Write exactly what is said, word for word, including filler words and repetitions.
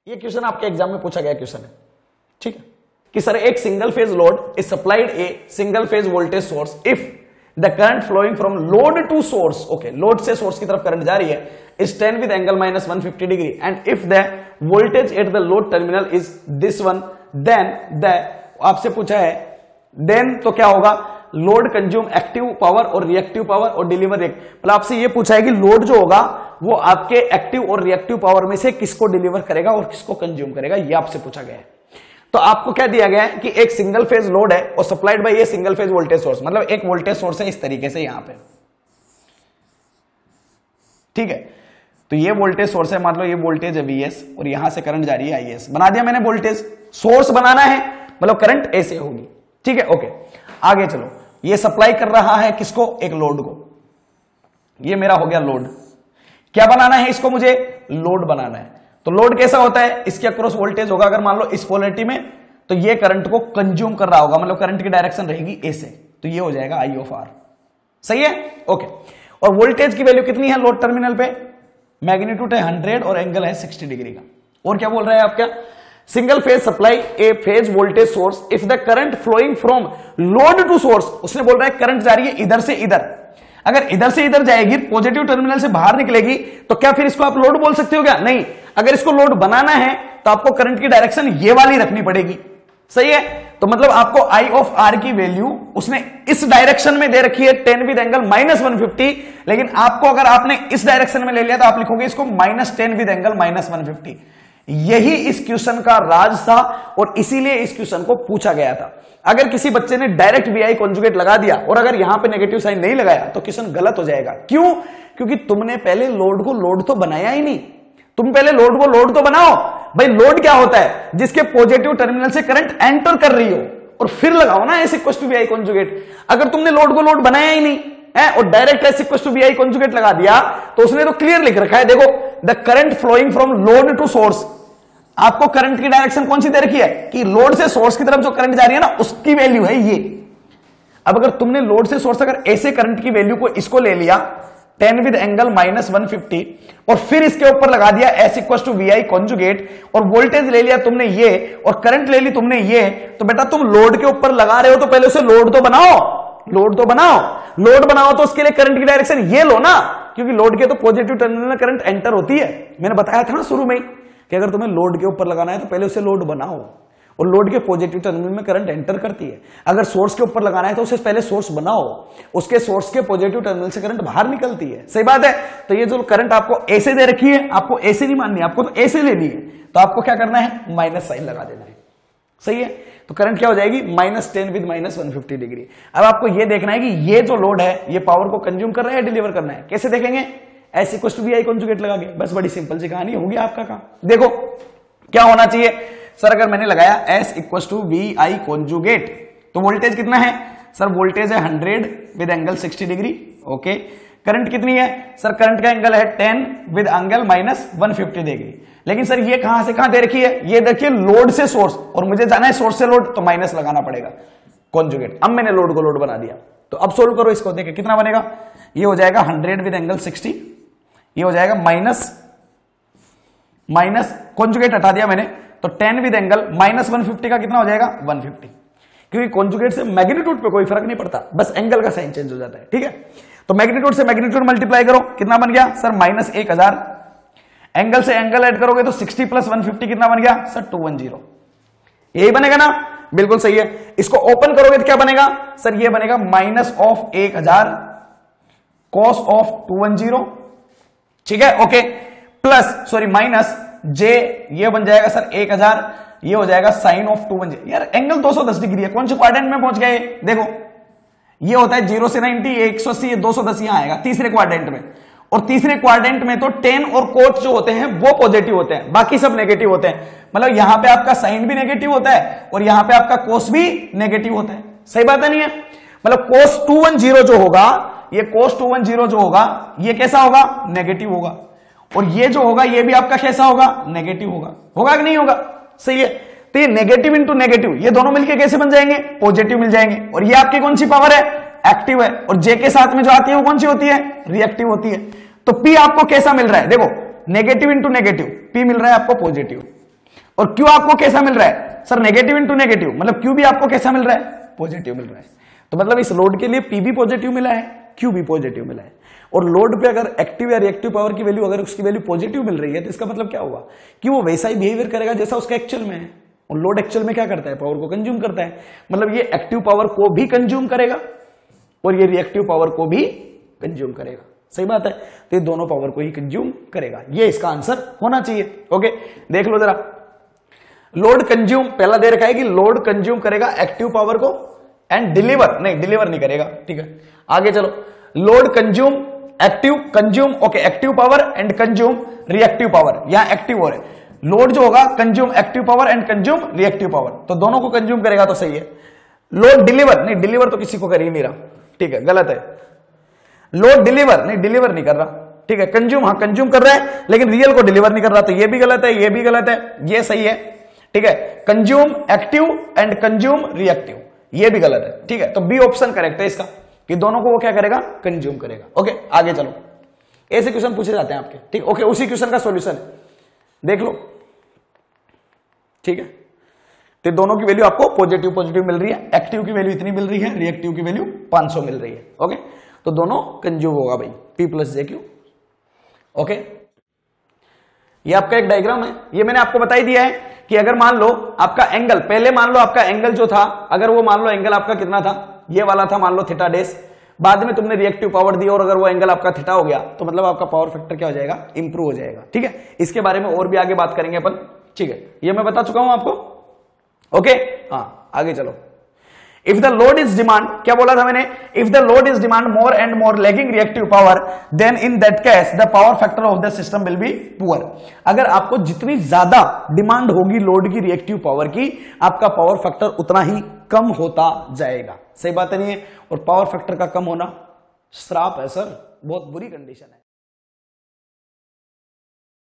ये क्वेश्चन आपके एग्जाम में पूछा गया क्वेश्चन है, ठीक है, कि सर एक single phase load is supplied a single phase voltage source if the current flowing from load to source, okay, load से सोर्स की तरफ करंट जा रही है, is ten with angle minus one fifty degree and if the voltage at the load terminal is this one, then the, आपसे पूछा है then तो क्या होगा, लोड कंज्यूम एक्टिव पावर और रिएक्टिव पावर और डिलीवर एक, मतलब आपसे ये पूछा है कि लोड जो होगा वो आपके एक्टिव और रिएक्टिव पावर में से किसको डिलीवर करेगा और किसको कंज्यूम करेगा, ये आपसे पूछा गया है। तो आपको क्या दिया गया है कि एक सिंगल फेज लोड है और सप्लाइड बाय ये सिंगल फेज वोल्टेज सोर्स, मतलब एक वोल्टेज सोर्स है इस तरीके से यहां पे, ठीक है, तो ये वोल्टेज सोर्स है, मान लो ये वोल्टेज है वीएस और यहां से करंट जा रही है आईएस, बना दिया मैंने वोल्टेज सोर्स बनाना है, मतलब करंट ऐसे होगी, ठीक है, ओके, आगे चलो, ये सप्लाई कर रहा है किसको, एक लोड को, ये मेरा हो गया लोड, क्या बनाना है इसको, मुझे लोड बनाना है, तो लोड कैसा होता है, इसके अक्रॉस वोल्टेज होगा, अगर मान लो इस पोलैरिटी में, तो ये करंट को कंज्यूम कर रहा होगा, मतलब करंट की डायरेक्शन रहेगी ए से, तो ये हो जाएगा आई ऑफ आर, सही है, ओके, और वोल्टेज की वैल्यू कितनी है लोड टर्मिनल पे, मैग्नीट्यूड है हंड्रेड और एंगल है सिक्सटी डिग्री का, और क्या बोल रहा है आपका, single phase supply a phase voltage source if the current flowing from load to source, उसने बोल रहा है करंट जा रही है इधर से इधर, अगर इधर से इधर जाएगी पॉजिटिव टर्मिनल से बाहर निकलेगी तो क्या फिर इसको आप लोड बोल सकते हो क्या, नहीं, अगर इसको लोड बनाना है तो आपको करंट की डायरेक्शन ये वाली रखनी पड़ेगी, सही है, तो मतलब आपको आई ऑफ आर की वैल्यू उसने इस डायरेक्शन में दे रखी है ten with angle minus one fifty, लेकिन आपको अगर आपने इस डायरेक्शन में ले लिया तो आप लिखोगे इसको minus ten with angle minus one fifty, यही इस क्वेश्चन का राज था और इसीलिए इस क्वेश्चन को पूछा गया था। अगर किसी बच्चे ने डायरेक्ट वीआई कॉन्जुगेट लगा दिया और अगर यहां पे नेगेटिव साइन नहीं लगाया तो क्वेश्चन गलत हो जाएगा, क्यों, क्योंकि तुमने पहले लोड को लोड तो बनाया ही नहीं, तुम पहले लोड को लोड तो बनाओ, भाई लोड क्या होता है, जिसके पॉजिटिव टर्मिनल से करंट एंटर कर रही हो और फिर लगाओ ना S equal to VI conjugate, अगर तुमने लोड को लोड बनाया ही नहीं है और direct S equal to VI conjugate लगा दिया तो उसने तो क्लियर लिख रखा है, देखो the current flowing from load to source, आपको करंट की डायरेक्शन कौन सी दे रखी है कि लोड से सोर्स की तरफ जो करंट जा रही है ना उसकी वैल्यू है ये। अब अगर तुमने लोड से सोर्स अगर ऐसे करंट की वैल्यू को इसको ले लिया ten with angle minus one fifty और फिर इसके ऊपर लगा दिया S equal to V I conjugate और वोल्टेज ले लिया तुमने ये और करंट ले ली तुमने ये, तो बेटा तुम लोड के ऊपर लगा रहे हो तो पहले उसे लोड तो बनाओ, लोड तो बनाओ, लोड बनाओ तो उसके लिए करंट की डायरेक्शन ये लो ना, क्योंकि लोड के तो पॉजिटिव टर्मिनल में करंट एंटर होती है, मैंने बताया था ना शुरू में कि अगर तुम्हें लोड के ऊपर लगाना है तो पहले उसे लोड बनाओ और लोड के पॉजिटिव टर्मिनल में करंट एंटर करती है, अगर सोर्स के ऊपर लगाना है तो उसे पहले सोर्स बनाओ, उसके सोर्स के पॉजिटिव टर्मिनल से करंट बाहर निकलती है, सही बात है, तो ये जो करंट आपको ऐसे दे रखी है आपको ऐसे नहीं माननी, आपको तो ऐसे लेनी है, तो आपको क्या करना है माइनस साइन लगा देना है, सही है, तो करंट क्या हो जाएगी minus ten with minus one fifty degree. अब आपको ये देखना है कि ये जो लोड है ये पावर को कंज्यूम कर रहा है डिलीवर करना है, कैसे देखेंगे, S equal to V I conjugate लगा के, बस बड़ी सिंपल सी कहानी होगी आपका काम। देखो क्या होना चाहिए सर, अगर मैंने लगाया S equal to V I conjugate तो वोल्टेज कितना है सर, वोल्टेज है hundred with angle sixty degree, okay, current कितनी है सर, करंट का एंगल है ten with angle minus one fifty degree, लेकिन सर ये कहां से कहां दे रखी है, ये देखिए लोड से सोर्स और मुझे जाना है सोर्स से लोड, तो माइनस लगाना पड़ेगा कॉन्जुगेट। अब मैंने लोड को लोड बना दिया, तो अब सोल्व करो इसको, देखिए कितना बनेगा, ये हो जाएगा हंड्रेड विद एंगल सिक्सटी, ये हो जाएगा माइनस माइनस कॉन्जुगेट हटा दिया मैंने, तो ten with angle minus one fifty का कितना हो जाएगा वन फिफ्टी, क्योंकि कॉन्जुगेट से मैग्नीट्यूड पे कोई फर्क नहीं पड़ता, बस एंगल का साइन चेंज हो जाता है, ठीक है, तो मैग्नीट्यूड से मैग्नीट्यूड मल्टीप्लाई करो कितना बन गया सर माइनस एक हजार, एंगल से एंगल ऐड करोगे तो सिक्सटी प्लस वन फिफ्टी कितना बन गया सर टू वन जीरो, यही बनेगा ना, बिल्कुल सही है। इसको ओपन करोगे तो क्या बनेगा सर, ये बनेगा माइनस ऑफ एक हजार cos of two one zero, ठीक है, okay, plus sorry minus J ये बन जाएगा सर एक हजार, ये हो जाएगा sine of two one zero, यार एंगल दो सौ दस डिग्री है, कौन से क्वाड्रेंट में पहुंच गए, देखो ये होता है जीरो से नाइंटी, एक सौ अस्सी, दो सौ दस यहां आएगा तीसरे क्वाड्रेंट में, और तीसरे क्वाड्रेंट में तो टेन और कोट जो होते हैं वो पॉजिटिव होते हैं, बाकी सब नेगेटिव होते हैं, मतलब यहां पे आपका साइन भी नेगेटिव होता है और यहां पे आपका कोस भी नेगेटिव होता है, सही बात है नहीं है, मतलब कोस टू वन जीरो जो होगा, ये कोस टू वन जीरो जो होगा ये कैसा होगा नेगेटिव होगा, और ये जो होगा ये भी आपका कैसा होगा नेगेटिव होगा, होगा कि नहीं होगा, सही है, तो ये नेगेटिव इंटू नेगेटिव ये दोनों मिलके कैसे बन जाएंगे पॉजिटिव मिल जाएंगे, और ये आपकी कौन सी पावर है एक्टिव है, और जे के साथ में जो आती है वो कौन सी होती है रिएक्टिव होती है, तो पी आपको कैसा मिल रहा है, देखो नेगेटिव इंटू नेगेटिव, पी मिल रहा है आपको पॉजिटिव, और क्यू आपको कैसा मिल रहा है सर, नेगेटिव इंटू नेगेटिव, मतलब क्यू भी आपको कैसा मिल रहा है, पॉजिटिव मिल रहा है। तो मतलब इस लोड के लिए पी भी पॉजिटिव मिला है, क्यू भी पॉजिटिव मिला है। और लोड पे अगर एक्टिव या रिएक्टिव पावर की वैल्यू, अगर उसकी वैल्यू पॉजिटिव मिल रही है तो इसका मतलब क्या हुआ कि वो वैसा ही बिहेवियर करेगा जैसा उसका एक्चुअल में है। और लोड एक्चुअल में क्या करता है, पावर को कंज्यूम करता है, मतलब ये एक्टिव पावर को भी कंज्यूम करेगा और ये रिएक्टिव पावर को भी कंज्यूम करेगा। सही बात है, तो ये दोनों पावर को ही कंज्यूम करेगा, ये इसका आंसर होना चाहिए। ओके, देख लो जरा, लोड कंज्यूम पहला दे रखा है कि लोड कंज्यूम करेगा एक्टिव पावर को एंड डिलीवर, नहीं डिलीवर नहीं करेगा, ठीक है। आगे चलो, load consume active consume, okay, active power and consume reactive power, यहां एक्टिव हो रहे, लोड जो होगा consume active power and consume reactive power, तो दोनों को कंज्यूम करेगा तो सही है। लोड डिलीवर, नहीं डिलीवर तो किसी को कर ही नहीं रहा, ठीक है, गलत है। लोड डिलीवर, नहीं डिलीवर नहीं कर रहा, ठीक है। कंज्यूम, हाँ कंज्यूम कर रहा है लेकिन रियल को डिलीवर नहीं कर रहा, तो ये भी गलत है, ये भी गलत है, ये सही है, ठीक है। Consume active and consume reactive, ये भी गलत है, ठीक है। तो बी ऑप्शन करेक्ट है इसका, कि दोनों को वो क्या करेगा, कंज्यूम करेगा। ओके, आगे चलो, ऐसे क्वेश्चन पूछे जाते हैं आपके, ठीक। ओके, उसी क्वेश्चन का सॉल्यूशन देख लो, ठीक है। तो दोनों की वैल्यू आपको पॉजिटिव पॉजिटिव मिल रही है, एक्टिव की वैल्यू इतनी मिल रही है, रिएक्टिव की वैल्यू पांच सौ मिल रही है। ओके, तो दोनों कंज्यूम होगा भाई, P plus J Q. Okay, ये आपका एक डायग्राम है, ये मैंने आपको बता ही दिया है कि अगर मान लो आपका एंगल, पहले मान लो आपका एंगल जो था, अगर वो मान लो एंगल आपका कितना था, ये वाला था, मान लो थीटा डेस, बाद में तुमने रिएक्टिव पावर दी और अगर वो एंगल आपका थीटा हो गया तो मतलब आपका पावर फैक्टर क्या हो जाएगा, इंप्रूव हो जाएगा, ठीक है। इसके बारे में और भी आगे बात करेंगे अपन, ठीक है, ये मैं बता चुका हूं आपको। ओके, हाँ आगे चलो। If the load is demand, क्या बोला था मैंने, if the load is demand more and more lagging reactive power, then in that case the power factor of the system will be poor. अगर आपको जितनी ज्यादा डिमांड होगी लोड की रिएक्टिव पावर की, आपका पावर फैक्टर उतना ही कम होता जाएगा। सही बात है नहीं है, और पावर फैक्टर का कम होना श्राप है सर, बहुत बुरी कंडीशन है।